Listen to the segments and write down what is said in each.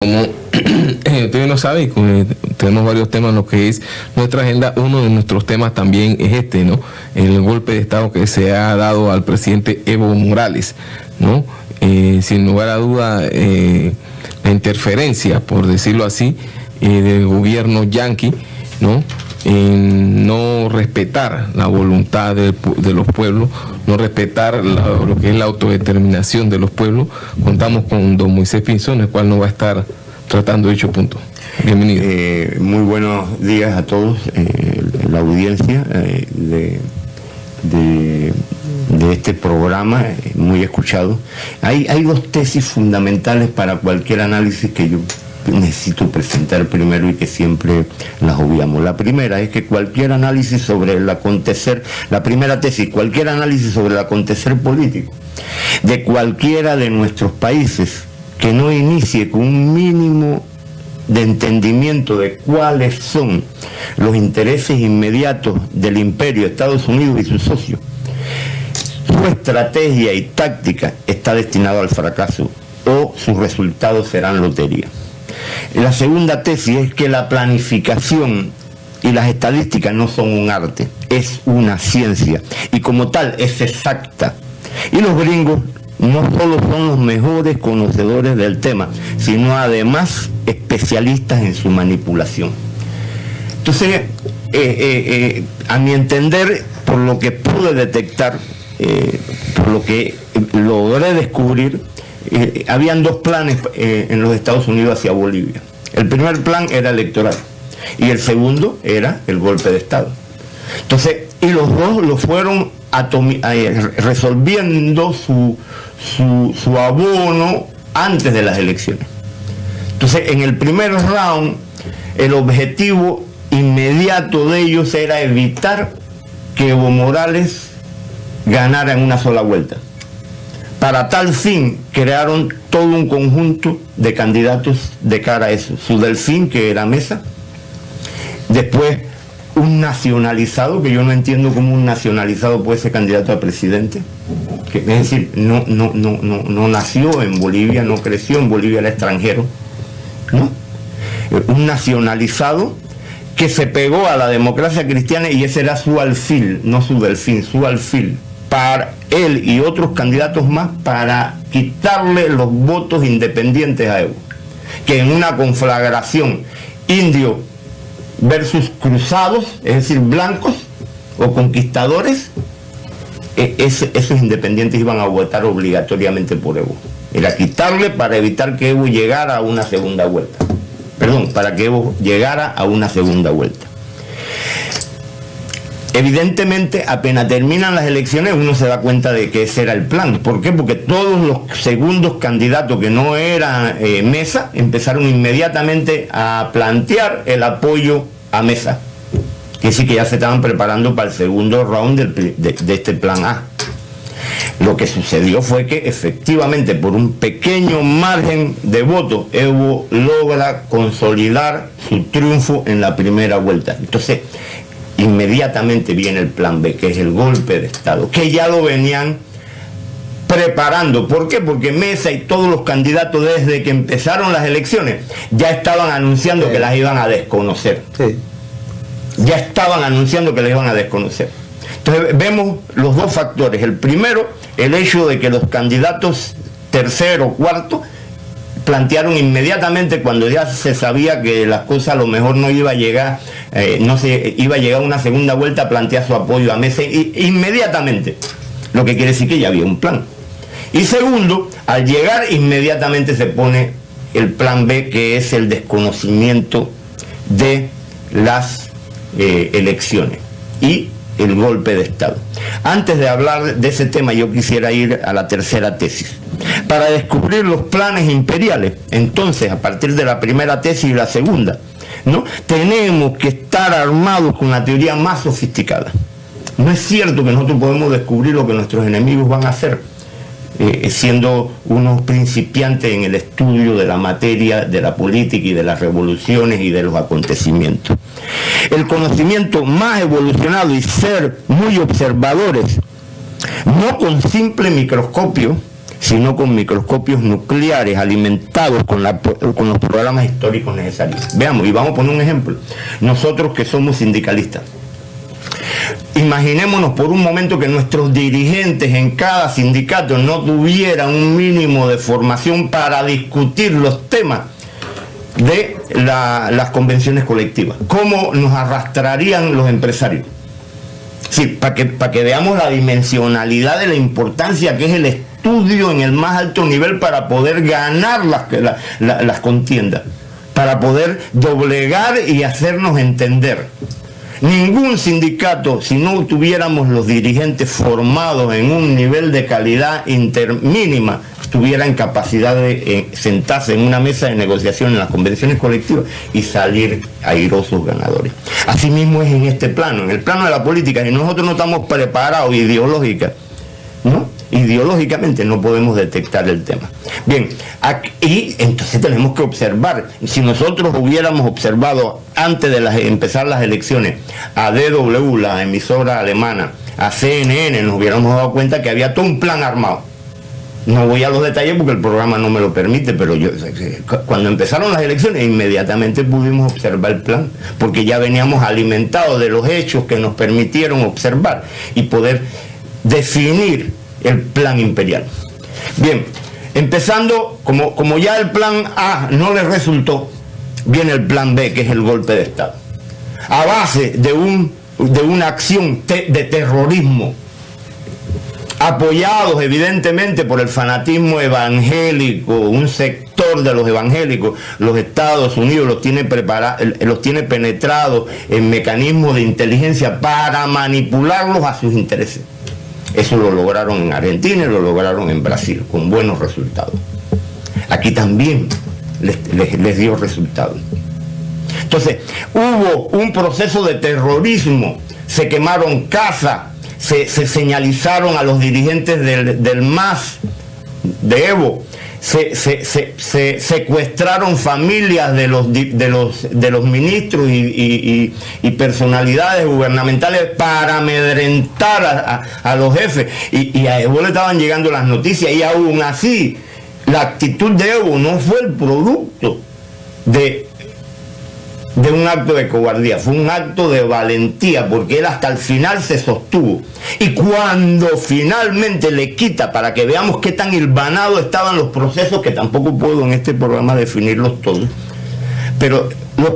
como ustedes no saben, tenemos varios temas en lo que es nuestra agenda. Uno de nuestros temas también es este, ¿no? El golpe de Estado que se ha dado al presidente Evo Morales, ¿no? Sin lugar a duda, la interferencia, por decirlo así, del gobierno yanqui, ¿no? En no respetar la voluntad de los pueblos, no respetar lo que es la autodeterminación de los pueblos. Contamos con don Moisés Pinzón, el cual nos va a estar tratando dicho punto. Bienvenido. Muy buenos días a todos, la audiencia de este programa, muy escuchado. Hay dos tesis fundamentales para cualquier análisis que yo necesito presentar primero y que siempre las obviamos. La primera es que cualquier análisis sobre el acontecer, la primera tesis, cualquier análisis sobre el acontecer político de cualquiera de nuestros países que no inicie con un mínimo de entendimiento de cuáles son los intereses inmediatos del imperio Estados Unidos y sus socios, su estrategia y táctica está destinado al fracaso o sus resultados serán lotería. La segunda tesis es que la planificación y las estadísticas no son un arte, es una ciencia y como tal es exacta. Y los gringos no solo son los mejores conocedores del tema, sino además especialistas en su manipulación. Entonces, a mi entender, por lo que pude detectar, por lo que logré descubrir, habían dos planes en los Estados Unidos hacia Bolivia. El primer plan era electoral y el segundo era el golpe de Estado. Entonces, y los dos lo fueron resolviendo su abono antes de las elecciones. Entonces, en el primer round, el objetivo inmediato de ellos era evitar que Evo Morales ganara en una sola vuelta. Para tal fin, crearon todo un conjunto de candidatos de cara a eso. Su delfín, que era Mesa, después un nacionalizado, que yo no entiendo cómo un nacionalizado puede ser candidato a presidente, que, es decir, no nació en Bolivia, no creció en Bolivia, era extranjero, ¿no? Un nacionalizado que se pegó a la democracia cristiana y ese era su alfil, no su delfín, su alfil, para él y otros candidatos más para quitarle los votos independientes a Evo, que en una conflagración indio versus cruzados, es decir, blancos o conquistadores, esos independientes iban a votar obligatoriamente por Evo. Era quitarle para evitar que Evo llegara a una segunda vuelta. Perdón, para que Evo llegara a una segunda vuelta. Evidentemente, apenas terminan las elecciones, uno se da cuenta de que ese era el plan. ¿Por qué? Porque todos los segundos candidatos que no eran Mesa empezaron inmediatamente a plantear el apoyo a Mesa. Que sí que ya se estaban preparando para el segundo round de este plan A. Lo que sucedió fue que efectivamente por un pequeño margen de votos Evo logra consolidar su triunfo en la primera vuelta. Entonces, inmediatamente viene el plan B, que es el golpe de Estado, que ya lo venían preparando. ¿Por qué? Porque Mesa y todos los candidatos desde que empezaron las elecciones ya estaban anunciando que las iban a desconocer. Sí. Ya estaban anunciando que las iban a desconocer. Entonces vemos los dos factores. El primero, el hecho de que los candidatos tercero, cuarto, plantearon inmediatamente, cuando ya se sabía que las cosas a lo mejor no iba a llegar, iba a llegar una segunda vuelta, a plantear su apoyo a Mesa inmediatamente, lo que quiere decir que ya había un plan. Y segundo, al llegar inmediatamente se pone el plan B, que es el desconocimiento de las elecciones y el golpe de Estado. Antes de hablar de ese tema, yo quisiera ir a la tercera tesis. Para descubrir los planes imperiales, entonces, a partir de la primera tesis y la segunda, ¿no?, tenemos que estar armados con la teoría más sofisticada. No es cierto que nosotros podemos descubrir lo que nuestros enemigos van a hacer, siendo unos principiantes en el estudio de la materia, de la política y de las revoluciones y de los acontecimientos. El conocimiento más evolucionado y ser muy observadores, no con simple microscopio, sino con microscopios nucleares alimentados con los programas históricos necesarios. Veamos, y vamos a poner un ejemplo. Nosotros que somos sindicalistas, imaginémonos por un momento que nuestros dirigentes en cada sindicato no tuvieran un mínimo de formación para discutir los temas de las convenciones colectivas. ¿Cómo nos arrastrarían los empresarios? Sí, para que veamos la dimensionalidad de la importancia que es el estudio en el más alto nivel para poder ganar las contiendas, para poder doblegar y hacernos entender. Ningún sindicato, si no tuviéramos los dirigentes formados en un nivel de calidad mínima, tuvieran capacidad de sentarse en una mesa de negociación en las convenciones colectivas y salir airosos ganadores. Asimismo es en este plano, en el plano de la política, y nosotros no estamos preparados ideológicamente no podemos detectar el tema. Bien, y entonces tenemos que observar, si nosotros hubiéramos observado antes de empezar las elecciones a DW, la emisora alemana, a CNN, nos hubiéramos dado cuenta que había todo un plan armado. No voy a los detalles porque el programa no me lo permite, pero cuando empezaron las elecciones inmediatamente pudimos observar el plan, porque ya veníamos alimentados de los hechos que nos permitieron observar y poder definir el plan imperial. Bien, empezando, como ya el plan A no le resultó, viene el plan B, que es el golpe de Estado. A base de una acción de terrorismo, apoyados evidentemente por el fanatismo evangélico, un sector de los evangélicos, los Estados Unidos los tiene penetrados en mecanismos de inteligencia para manipularlos a sus intereses. Eso lo lograron en Argentina y lo lograron en Brasil, con buenos resultados. Aquí también les dio resultados. Entonces, hubo un proceso de terrorismo, se quemaron casas, se señalizaron a los dirigentes del MAS, de Evo, se secuestraron familias de los ministros y personalidades gubernamentales para amedrentar a los jefes, y a Evo le estaban llegando las noticias, y aún así la actitud de Evo no fue el producto de un acto de cobardía, fue un acto de valentía, porque él hasta el final se sostuvo. Y cuando finalmente le quita, para que veamos qué tan hilvanados estaban los procesos, que tampoco puedo en este programa definirlos todos, pero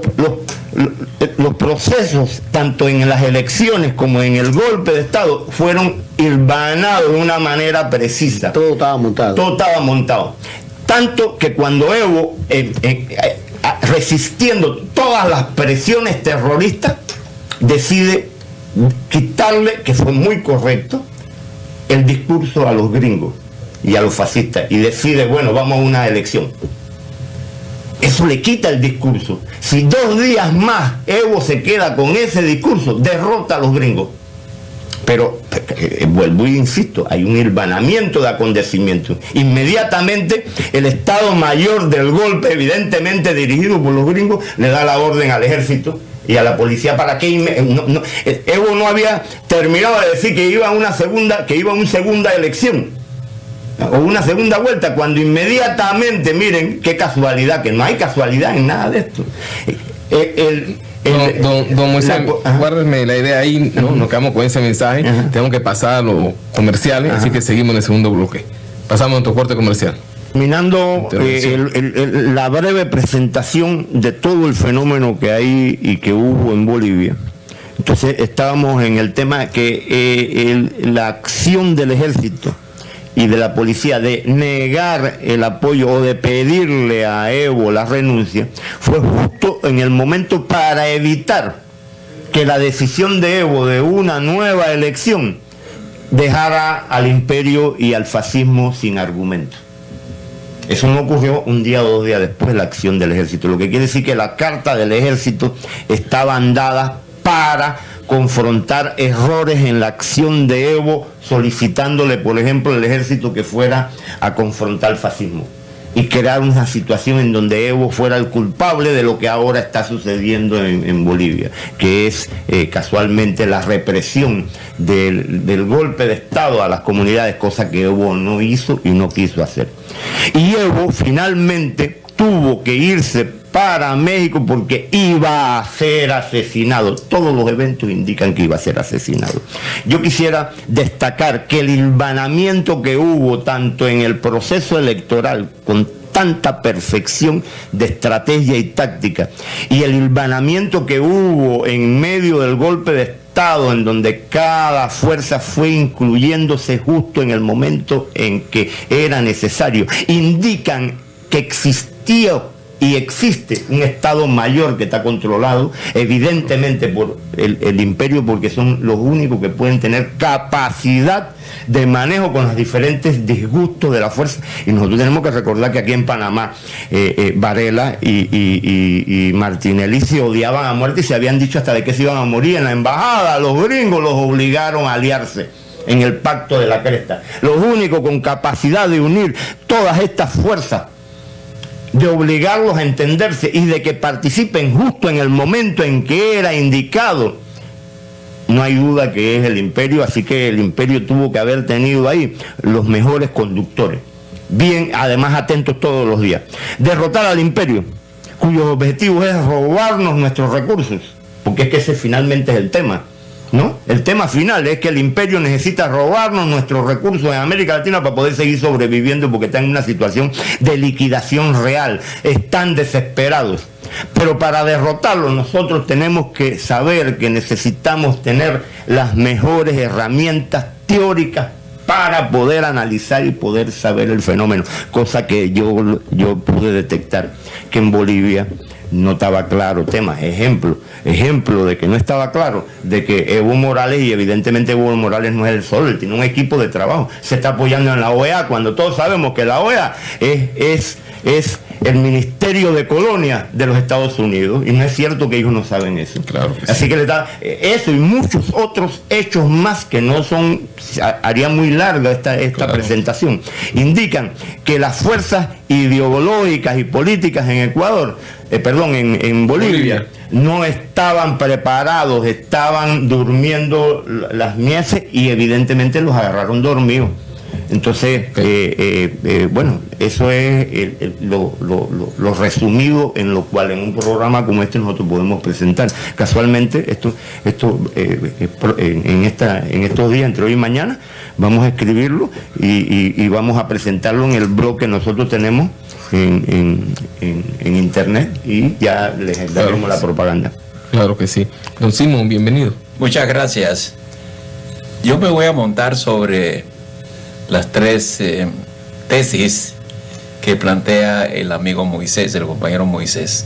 los procesos, tanto en las elecciones como en el golpe de Estado, fueron hilvanados de una manera precisa. Todo estaba montado. Todo estaba montado. Tanto que cuando Evo, resistiendo todas las presiones terroristas, decide quitarle, que fue muy correcto, el discurso a los gringos y a los fascistas, y decide, bueno, vamos a una elección. Eso le quita el discurso. Si 2 días más Evo se queda con ese discurso, derrota a los gringos. Pero vuelvo y insisto, hay un hilvanamiento de acontecimientos. Inmediatamente el Estado Mayor del golpe, evidentemente dirigido por los gringos, le da la orden al ejército y a la policía para que Evo no había terminado de decir que iba a una segunda elección o una segunda vuelta, cuando inmediatamente, miren qué casualidad, que no hay casualidad en nada de esto. Don Moisés, guárdeme la idea ahí, ¿no? Nos quedamos con ese mensaje. Tenemos que pasar a los comerciales, así que seguimos en el segundo bloque. Pasamos a nuestro corte comercial. Terminando la breve presentación de todo el fenómeno que hay y que hubo en Bolivia. Entonces estábamos en el tema que la acción del ejército y de la policía de negar el apoyo o de pedirle a Evo la renuncia fue justo en el momento para evitar que la decisión de Evo de una nueva elección dejara al imperio y al fascismo sin argumento. Eso no ocurrió un día o 2 días después de la acción del ejército, lo que quiere decir que la carta del ejército estaba dada para confrontar errores en la acción de Evo, solicitándole, por ejemplo, al ejército que fuera a confrontar el fascismo. y crear una situación en donde Evo fuera el culpable de lo que ahora está sucediendo en Bolivia, que es casualmente la represión del golpe de Estado a las comunidades, cosa que Evo no hizo y no quiso hacer. Y Evo finalmente tuvo que irse para México porque iba a ser asesinado. Todos los eventos indican que iba a ser asesinado. Yo quisiera destacar que el hilvanamiento que hubo tanto en el proceso electoral con tanta perfección de estrategia y táctica, y el hilvanamiento que hubo en medio del golpe de Estado, en donde cada fuerza fue incluyéndose justo en el momento en que era necesario, indican que existía y existe un Estado mayor que está controlado evidentemente por el imperio, porque son los únicos que pueden tener capacidad de manejo con los diferentes disgustos de la fuerza. Y nosotros tenemos que recordar que aquí en Panamá Varela y Martinelli se odiaban a muerte y se habían dicho hasta de que se iban a morir. En la embajada los gringos los obligaron a aliarse en el Pacto de la Cresta. Los únicos con capacidad de unir todas estas fuerzas, de obligarlos a entenderse y de que participen justo en el momento en que era indicado, no hay duda que es el imperio. Así que el imperio tuvo que haber tenido ahí los mejores conductores, bien, además atentos todos los días. Derrotar al imperio, cuyos objetivos es robarnos nuestros recursos, porque es que ese finalmente es el tema, ¿no? El tema final es que el imperio necesita robarnos nuestros recursos en América Latina para poder seguir sobreviviendo, porque están en una situación de liquidación real, están desesperados. Pero para derrotarlo nosotros tenemos que saber que necesitamos tener las mejores herramientas teóricas para poder analizar y poder saber el fenómeno, cosa que yo pude detectar que en Bolivia no estaba claro. Ejemplo de que no estaba claro, de que Evo Morales, y evidentemente Evo Morales no es el solo, él tiene un equipo de trabajo, se está apoyando en la OEA, cuando todos sabemos que la OEA es el Ministerio de Colonia de los Estados Unidos, y no es cierto que ellos no saben eso. Claro que así sí. que le da eso y muchos otros hechos más que no son, haría muy larga esta claro. presentación, indican que las fuerzas ideológicas y políticas en Ecuador, en Bolivia, no estaban preparados, estaban durmiendo las mieses y evidentemente los agarraron dormidos. Entonces, bueno, eso es lo resumido en lo cual en un programa como este nosotros podemos presentar. Casualmente, en estos días, entre hoy y mañana, vamos a escribirlo y vamos a presentarlo en el blog que nosotros tenemos en internet, y ya les daremos la propaganda. Claro que sí. Don Simón, bienvenido. Muchas gracias. Yo me voy a montar sobre las tres tesis que plantea el amigo Moisés, el compañero Moisés.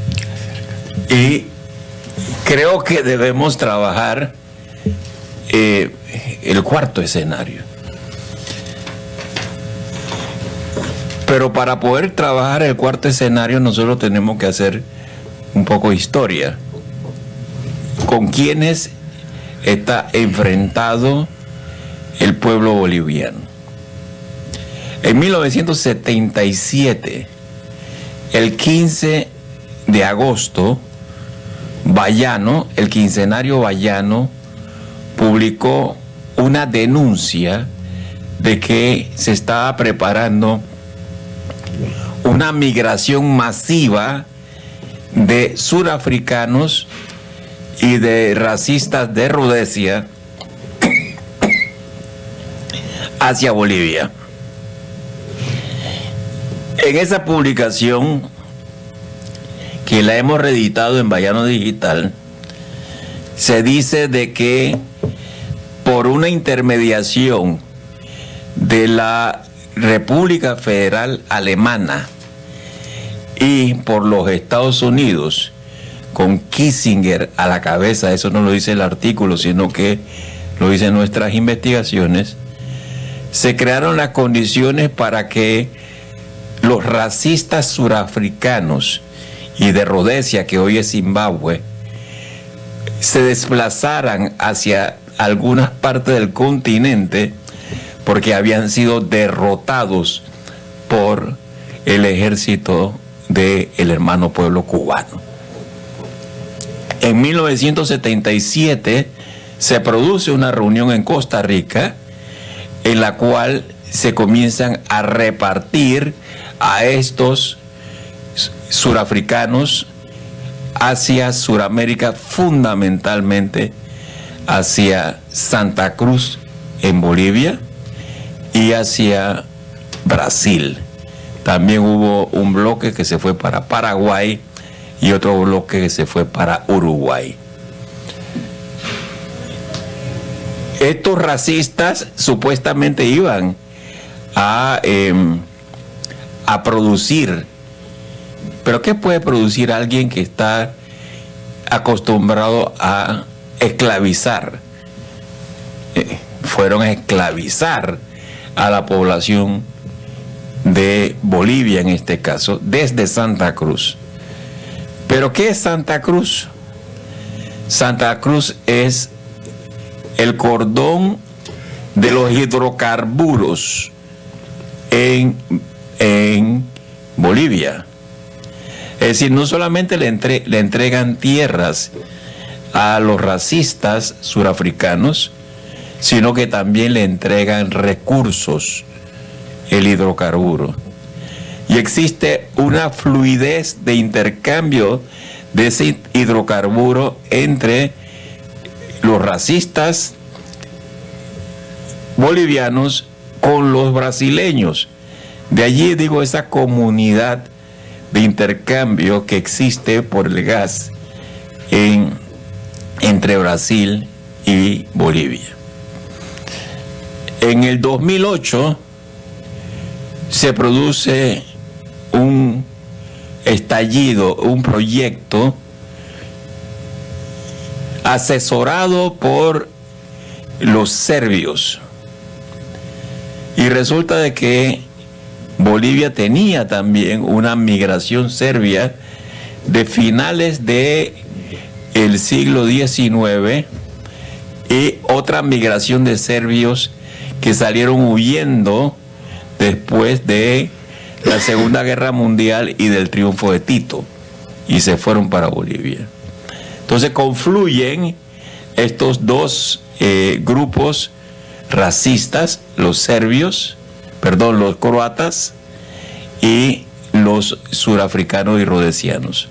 Y creo que debemos trabajar el cuarto escenario. Pero para poder trabajar el cuarto escenario nosotros tenemos que hacer un poco de historia. ¿Con quiénes está enfrentado el pueblo boliviano? En 1977, el 15 de agosto, Bayano, el quincenario Bayano, publicó una denuncia de que se estaba preparando una migración masiva de surafricanos y de racistas de Rodesia hacia Bolivia. En esa publicación, que la hemos reeditado en Bayano Digital, se dice de que por una intermediación de la República Federal Alemana y por los Estados Unidos, con Kissinger a la cabeza, eso no lo dice el artículo, sino que lo dicen nuestras investigaciones, se crearon las condiciones para que los racistas surafricanos y de Rodesia, que hoy es Zimbabue, se desplazaran hacia algunas partes del continente porque habían sido derrotados por el ejército del hermano pueblo cubano. En 1977 se produce una reunión en Costa Rica en la cual se comienzan a repartir a estos surafricanos hacia Suramérica, fundamentalmente hacia Santa Cruz en Bolivia y hacia Brasil. También hubo un bloque que se fue para Paraguay y otro bloque que se fue para Uruguay. Estos racistas supuestamente iban a producir. Pero ¿qué puede producir alguien que está acostumbrado a esclavizar? Fueron a esclavizar a la población de Bolivia, en este caso, desde Santa Cruz. ¿Pero qué es Santa Cruz? Santa Cruz es el cordón de los hidrocarburos en Bolivia. Es decir, no solamente le entregan tierras a los racistas surafricanos, sino que también le entregan recursos, el hidrocarburo. Y existe una fluidez de intercambio de ese hidrocarburo entre los racistas bolivianos con los brasileños. De allí, digo, esa comunidad de intercambio que existe por el gas entre Brasil y Bolivia. En el 2008 se produce un estallido, un proyecto asesorado por los serbios. Y resulta de que Bolivia tenía también una migración serbia de finales del siglo XIX y otra migración de serbios que salieron huyendo después de la Segunda Guerra Mundial y del triunfo de Tito y se fueron para Bolivia. Entonces confluyen estos dos grupos racistas, los croatas y los surafricanos y rhodesianos.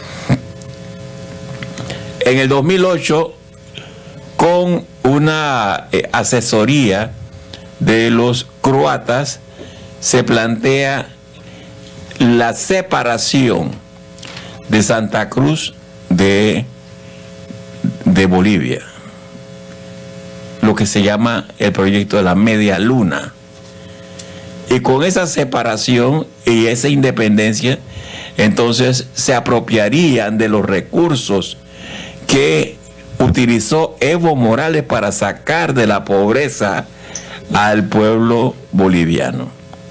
En el 2008, con una asesoría de los croatas, se plantea la separación de Santa Cruz de Bolivia, lo que se llama el proyecto de la media luna. Y con esa separación y esa independencia, entonces se apropiarían de los recursos que utilizó Evo Morales para sacar de la pobreza al pueblo boliviano.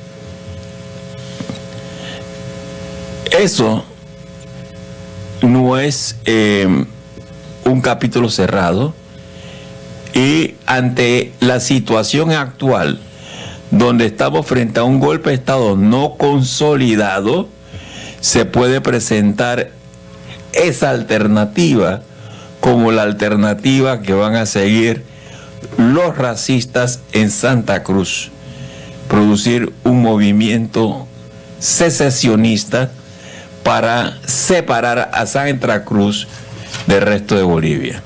Eso no es un capítulo cerrado, y ante la situación actual, donde estamos frente a un golpe de Estado no consolidado, se puede presentar esa alternativa como la alternativa que van a seguir los racistas en Santa Cruz: producir un movimiento secesionista para separar a Santa Cruz del resto de Bolivia.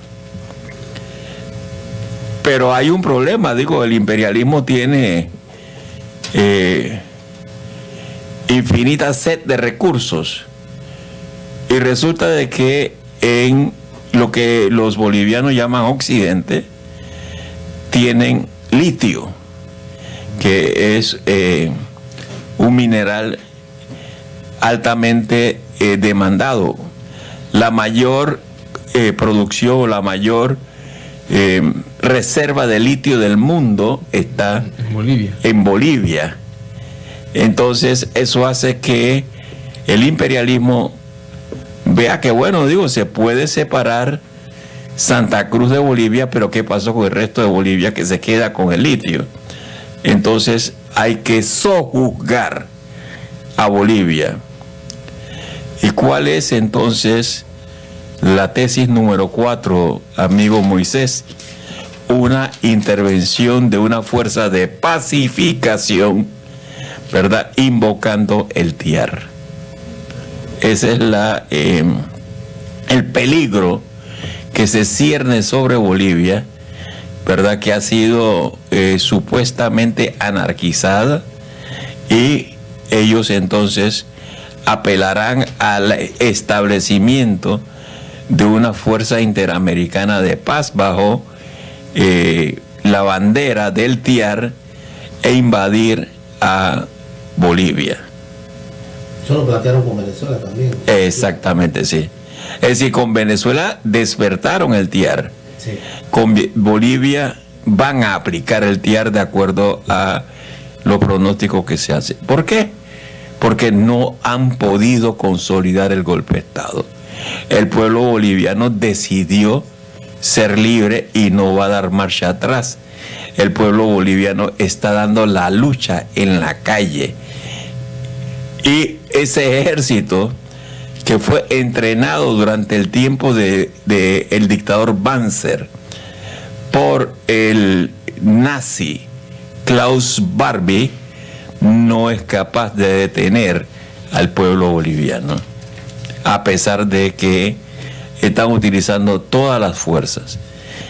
Pero hay un problema, digo, el imperialismo tiene infinita sed de recursos, y resulta de que en lo que los bolivianos llaman Occidente tienen litio, que es un mineral altamente demandado. La mayor producción, la mayor reserva de litio del mundo está en Bolivia. Entonces eso hace que el imperialismo vea que, bueno, digo, se puede separar Santa Cruz de Bolivia, pero ¿qué pasó con el resto de Bolivia que se queda con el litio? Entonces hay que sojuzgar a Bolivia. ¿Y cuál es entonces la tesis número 4, amigo Moisés? Una intervención de una fuerza de pacificación, ¿verdad? Invocando el TIAR. Ese es el peligro que se cierne sobre Bolivia, ¿verdad? Que ha sido supuestamente anarquizada, y ellos entonces apelarán al establecimiento de una fuerza interamericana de paz bajo la bandera del TIAR e invadir a Bolivia. Eso lo plantearon con Venezuela también. Exactamente, sí. Es decir, con Venezuela despertaron el TIAR. Sí. Con Bolivia van a aplicar el TIAR de acuerdo a los pronósticos que se hacen. ¿Por qué? Porque no han podido consolidar el golpe de Estado. El pueblo boliviano decidió ser libre y no va a dar marcha atrás. El pueblo boliviano está dando la lucha en la calle. Y ese ejército que fue entrenado durante el tiempo de el dictador Banzer por el nazi Klaus Barbie, no es capaz de detener al pueblo boliviano, a pesar de que están utilizando todas las fuerzas.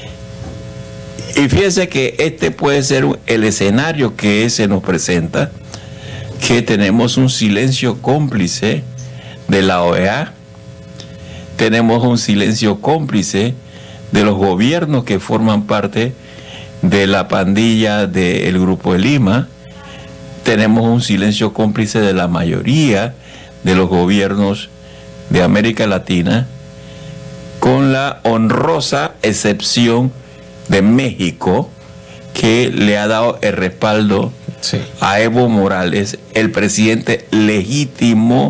Y fíjense que este puede ser el escenario que se nos presenta, que tenemos un silencio cómplice de la OEA, tenemos un silencio cómplice de los gobiernos que forman parte de la pandilla del Grupo de Lima, tenemos un silencio cómplice de la mayoría de los gobiernos de América Latina, con la honrosa excepción de México, que le ha dado el respaldo a Evo Morales, el presidente legítimo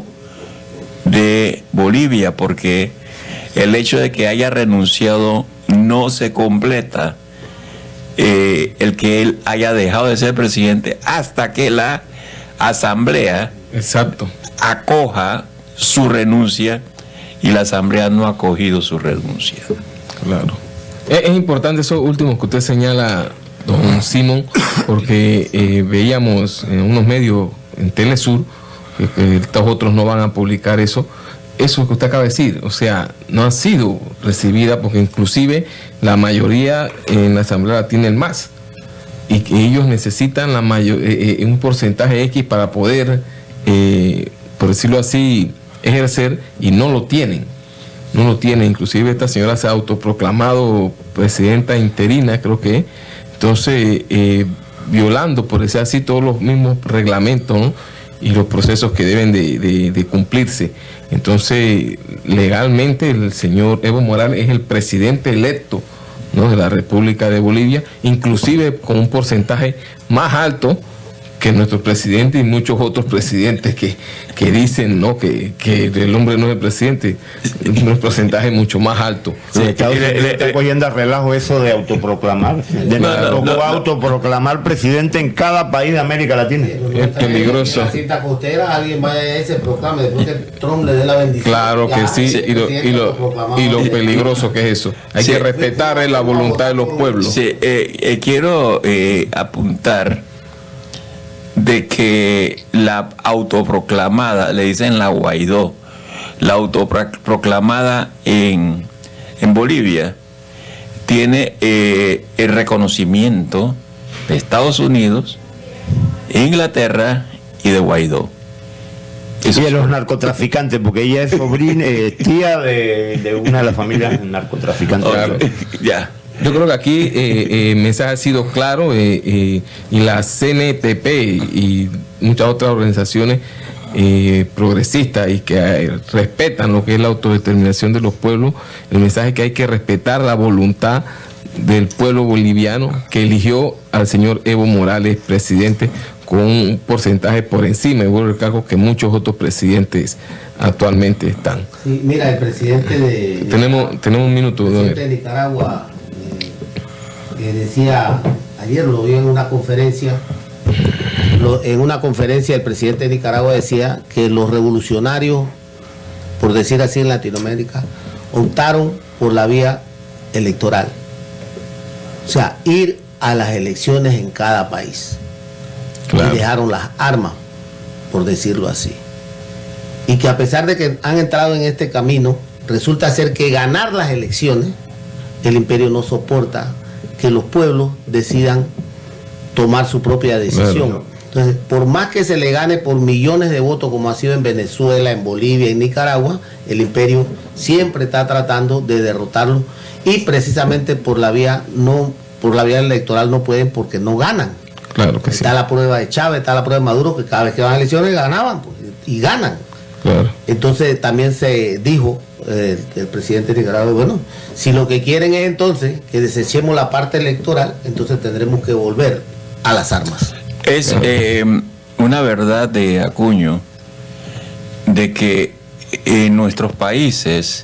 de Bolivia, porque el hecho de que haya renunciado no se completa el que él haya dejado de ser presidente hasta que la asamblea acoja su renuncia, y la asamblea no ha acogido su renuncia. Claro. Es importante eso último que usted señala, don Simón, porque veíamos en unos medios en Telesur que estos otros no van a publicar eso que usted acaba de decir. O sea, no han sido recibidas, porque inclusive la mayoría en la Asamblea tiene el MAS, y que ellos necesitan un porcentaje X para poder, por decirlo así, ejercer, y no lo tienen. Inclusive esta señora se ha autoproclamado presidenta interina, creo que. Entonces, violando, por decir así, todos los mismos reglamentos, ¿no?, y los procesos que deben de cumplirse. Entonces, legalmente el señor Evo Morales es el presidente electo, ¿no?, de la República de Bolivia, inclusive con un porcentaje más alto que nuestro presidente y muchos otros presidentes que dicen, ¿no?, que el hombre no es el presidente, un porcentaje mucho más alto. Sí, está cogiendo a relajo eso de autoproclamar. Autoproclamar presidente en cada país de América Latina. Es peligroso. En la cinta costera alguien vaya a ese proclama, después que Trump le dé la bendición. Claro que sí, y lo peligroso que es eso. Hay que respetar la voluntad de los pueblos. Sí, quiero apuntar de que la autoproclamada, le dicen la Guaidó, la autoproclamada en Bolivia, tiene el reconocimiento de Estados Unidos, Inglaterra y de Guaidó. Y de los narcotraficantes, porque ella es sobrina, tía de una de las familias narcotraficantes. Claro. Ya. Yo creo que aquí el mensaje ha sido claro, y la CNTP y muchas otras organizaciones progresistas y que respetan lo que es la autodeterminación de los pueblos, el mensaje es que hay que respetar la voluntad del pueblo boliviano, que eligió al señor Evo Morales presidente con un porcentaje por encima, y vuelvo al cargo, que muchos otros presidentes actualmente están. Sí, mira, el presidente de... Tenemos un minuto. El presidente de Nicaragua decía, ayer lo vi en una conferencia, en una conferencia el presidente de Nicaragua decía que los revolucionarios, por decir así en Latinoamérica, optaron por la vía electoral. O sea, ir a las elecciones en cada país. Claro. Y dejaron las armas, por decirlo así. Y que a pesar de que han entrado en este camino, resulta ser que ganar las elecciones, el imperio no soporta que los pueblos decidan tomar su propia decisión. Bueno. Entonces, por más que se le gane por millones de votos, como ha sido en Venezuela, en Bolivia, en Nicaragua, el imperio siempre está tratando de derrotarlo, y precisamente por la vía electoral no pueden, porque no ganan. Claro que está sí. La prueba de Chávez, está la prueba de Maduro, que cada vez que van a elecciones ganaban, pues, y ganan. Claro. Entonces también se dijo el presidente de Nicaragua, bueno, si lo que quieren es entonces que desechemos la parte electoral, entonces tendremos que volver a las armas. Es una verdad de Acuño de que en nuestros países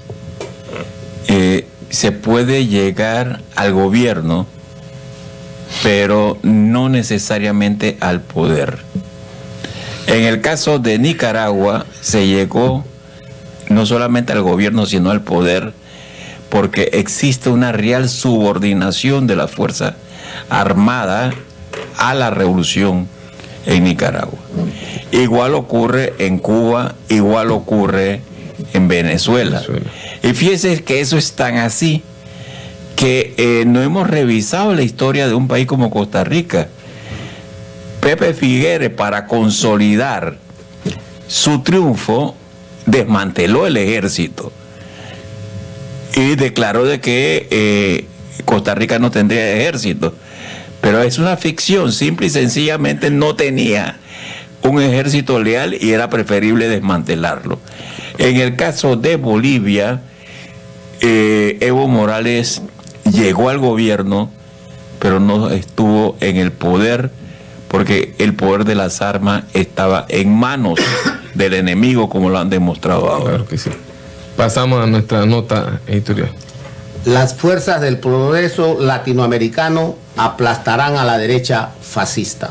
se puede llegar al gobierno, pero no necesariamente al poder. En el caso de Nicaragua se llegó no solamente al gobierno, sino al poder, porque existe una real subordinación de la fuerza armada a la revolución en Nicaragua. Igual ocurre en Cuba, igual ocurre en Venezuela. Y fíjese que eso es tan así que no hemos revisado la historia de un país como Costa Rica. Pepe Figueres, para consolidar su triunfo, desmanteló el ejército y declaró de que Costa Rica no tendría ejército. Pero es una ficción, simple y sencillamente no tenía un ejército leal y era preferible desmantelarlo. En el caso de Bolivia, Evo Morales llegó al gobierno, pero no estuvo en el poder, porque el poder de las armas estaba en manos del enemigo, como lo han demostrado ahora. Claro que sí. Pasamos a nuestra nota editorial. Las fuerzas del progreso latinoamericano aplastarán a la derecha fascista.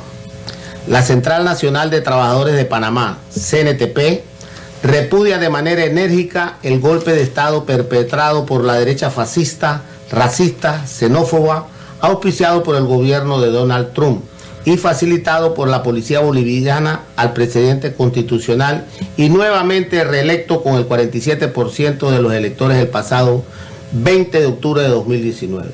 La Central Nacional de Trabajadores de Panamá, CNTP, repudia de manera enérgica el golpe de Estado perpetrado por la derecha fascista, racista, xenófoba, auspiciado por el gobierno de Donald Trump y facilitado por la policía boliviana al presidente constitucional y nuevamente reelecto con el 47% de los electores el pasado 20 de octubre de 2019.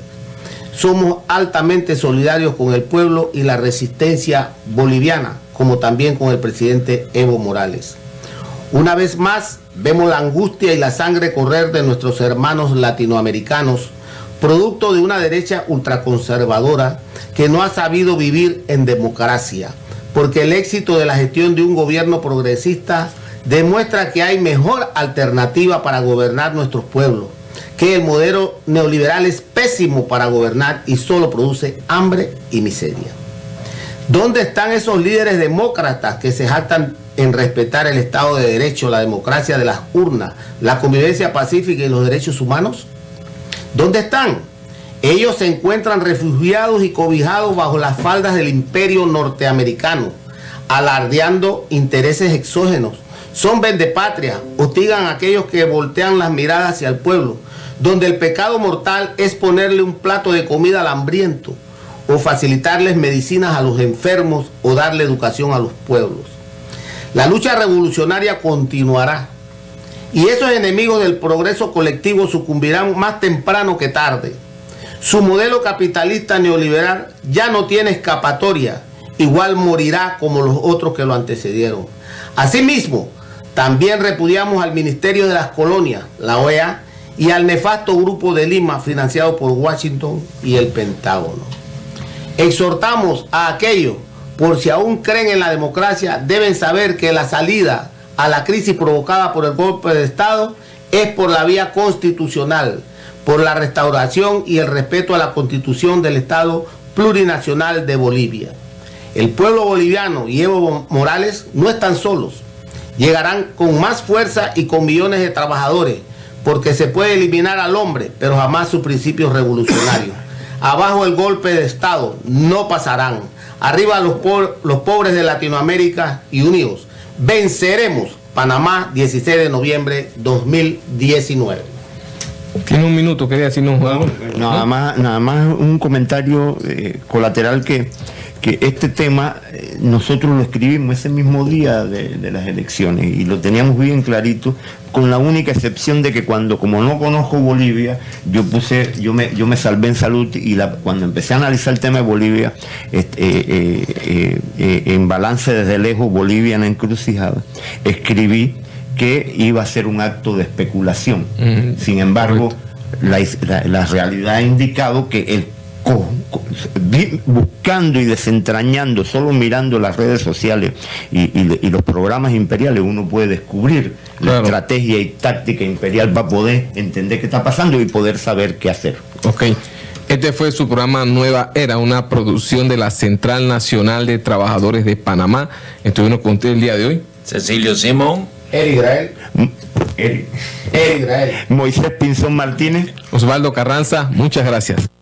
Somos altamente solidarios con el pueblo y la resistencia boliviana, como también con el presidente Evo Morales. Una vez más, vemos la angustia y la sangre correr de nuestros hermanos latinoamericanos, producto de una derecha ultraconservadora que no ha sabido vivir en democracia, porque el éxito de la gestión de un gobierno progresista demuestra que hay mejor alternativa para gobernar nuestros pueblos, que el modelo neoliberal es pésimo para gobernar y solo produce hambre y miseria. ¿Dónde están esos líderes demócratas que se jactan en respetar el Estado de Derecho, la democracia de las urnas, la convivencia pacífica y los derechos humanos? ¿Dónde están? Ellos se encuentran refugiados y cobijados bajo las faldas del imperio norteamericano, alardeando intereses exógenos. Son vendepatrias, hostigan a aquellos que voltean las miradas hacia el pueblo, donde el pecado mortal es ponerle un plato de comida al hambriento, o facilitarles medicinas a los enfermos, o darle educación a los pueblos. La lucha revolucionaria continuará, y esos enemigos del progreso colectivo sucumbirán más temprano que tarde. Su modelo capitalista neoliberal ya no tiene escapatoria, igual morirá como los otros que lo antecedieron. Asimismo, también repudiamos al Ministerio de las Colonias, la OEA, y al nefasto Grupo de Lima, financiado por Washington y el Pentágono. Exhortamos a aquellos, por si aún creen en la democracia, deben saber que la salida a la crisis provocada por el golpe de Estado es por la vía constitucional, por la restauración y el respeto a la Constitución del Estado plurinacional de Bolivia. El pueblo boliviano y Evo Morales no están solos. Llegarán con más fuerza y con millones de trabajadores, porque se puede eliminar al hombre, pero jamás sus principios revolucionarios. Abajo el golpe de Estado, no pasarán. Arriba los pobres de Latinoamérica y unidos. Venceremos. Panamá, 16 de noviembre 2019. Tiene un minuto, quería decirnos algo. Nada más un comentario colateral que este tema nosotros lo escribimos ese mismo día de las elecciones y lo teníamos bien clarito, con la única excepción de que como no conozco Bolivia, yo me salvé en salud y cuando empecé a analizar el tema de Bolivia, en balance desde lejos, Bolivia en encrucijada, escribí que iba a ser un acto de especulación. Sin embargo, la realidad ha indicado que buscando y desentrañando, solo mirando las redes sociales y los programas imperiales, uno puede descubrir la estrategia y táctica imperial para poder entender qué está pasando y poder saber qué hacer. Ok. Este fue su programa Nueva Era, una producción de la Central Nacional de Trabajadores de Panamá. Estuvimos con usted el día de hoy. Cecilio Simón. Eric Grael. Moisés Pinzón Martínez. Osvaldo Carranza, muchas gracias.